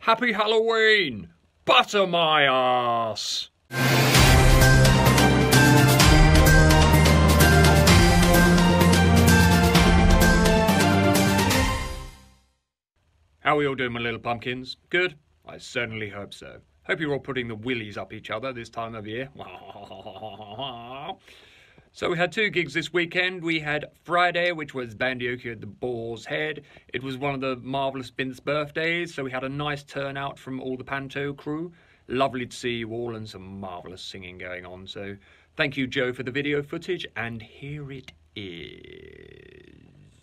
Happy Halloween! Butter my ass! How are we all doing, my little pumpkins? Good? I certainly hope so. Hope you're all putting the willies up each other this time of year. So we had two gigs this weekend. We had Friday, which was bandioke at the Boar's Head. It was one of the Marvellous Bint's birthdays, so we had a nice turnout from all the panto crew. Lovely to see you all and some marvellous singing going on. So thank you, Joe, for the video footage, and here it is.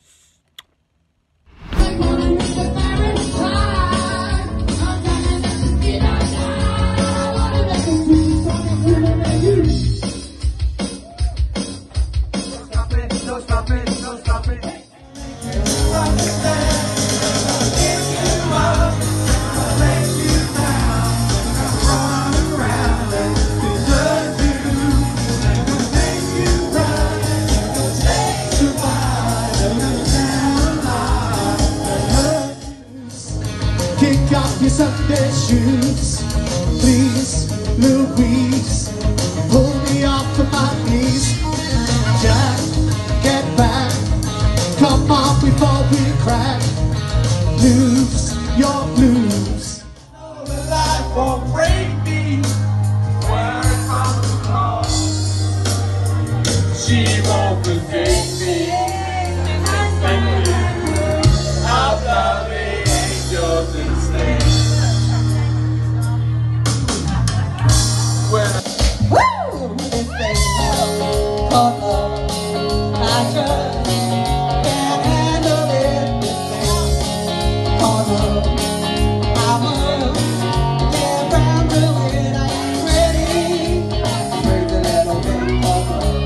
Kick off your Sunday shoes, please, Louise. Pull me off of my knees. Jack, get back. Come on before we crack. Lose your blues. No, the life won't break me. Where it comes from, she won't forsake me. Out of the angels and saints. Woo! This thing called love, I just can't handle it. This thing called love, I'm get round to it. I ain't ready. Crazy little thing called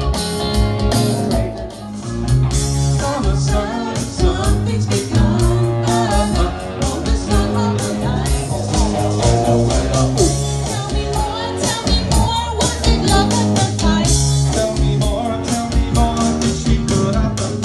love. Summer sun, something's begun. On this time of the night. Tell me more, was it love at first sight? Tell me more, did she put up the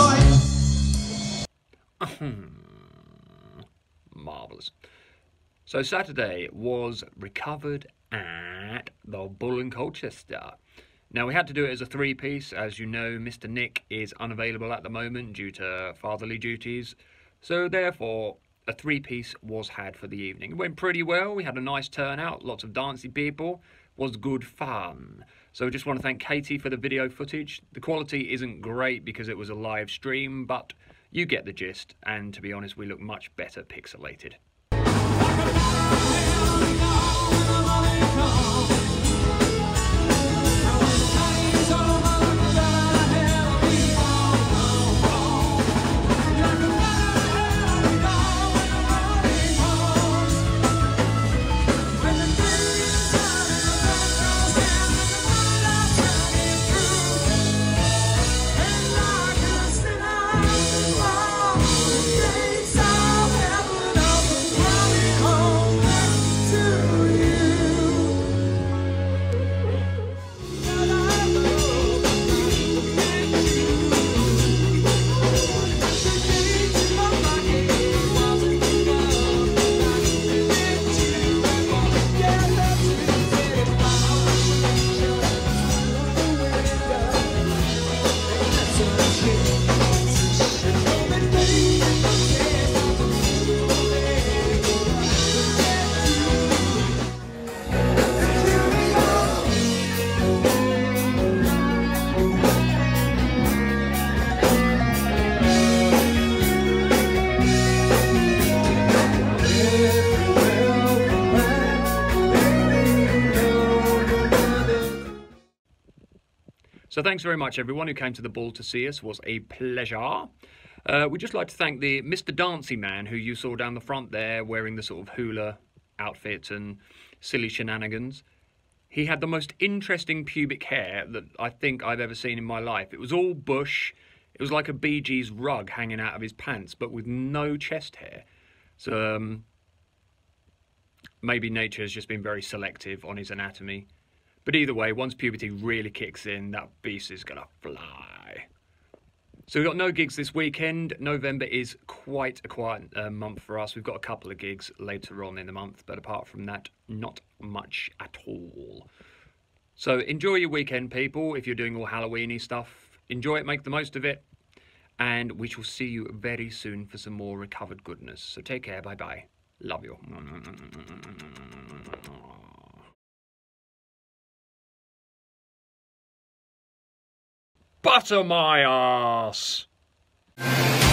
fight? Marvellous. So Saturday was Rekovered at the Bull in Colchester. Now we had to do it as a three-piece. As you know, Mr. Nick is unavailable at the moment due to fatherly duties. So therefore, a three-piece was had for the evening. It went pretty well. We had a nice turnout, lots of dancey people. Was good fun. So I just want to thank Katie for the video footage. The quality isn't great because it was a live stream, but you get the gist. And to be honest, we look much better pixelated. So thanks very much, everyone who came to the Bull to see us. It was a pleasure. We'd just like to thank the Mr. Dancy Man who you saw down the front there wearing the sort of hula outfit and silly shenanigans. He had the most interesting pubic hair that I think I've ever seen in my life. It was all bush. It was like a Bee Gees rug hanging out of his pants, but with no chest hair. So maybe nature has just been very selective on his anatomy. But either way, once puberty really kicks in, that beast is gonna fly. So we've got no gigs this weekend. November is quite a quiet month for us. We've got a couple of gigs later on in the month, but apart from that, not much at all. So enjoy your weekend, people. If you're doing all Halloween-y stuff, enjoy it, make the most of it. And we shall see you very soon for some more recovered goodness. So take care, bye-bye. Love you. Butter my ass!